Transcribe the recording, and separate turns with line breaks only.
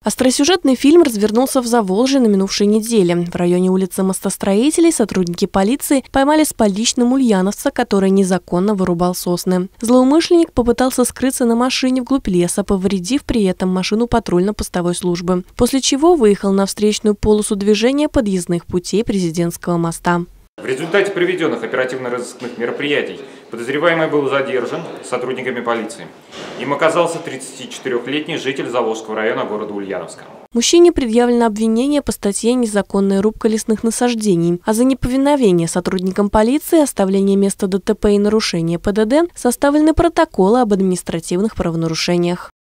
Остросюжетный фильм развернулся в Заволжье на минувшей неделе. В районе улицы Мостостроителей сотрудники полиции поймали с поличным ульяновца, который незаконно вырубал сосны. Злоумышленник попытался скрыться на машине вглубь леса, повредив при этом машину патрульно-постовой службы, после чего выехал на встречную полосу движения подъездных путей Президентского моста.
В результате проведенных оперативно-розыскных мероприятий подозреваемый был задержан сотрудниками полиции. Им оказался 34-летний житель Заволжского района города Ульяновска.
Мужчине предъявлено обвинение по статье «Незаконная рубка лесных насаждений», а за неповиновение сотрудникам полиции, оставление места ДТП и нарушение ПДД составлены протоколы об административных правонарушениях.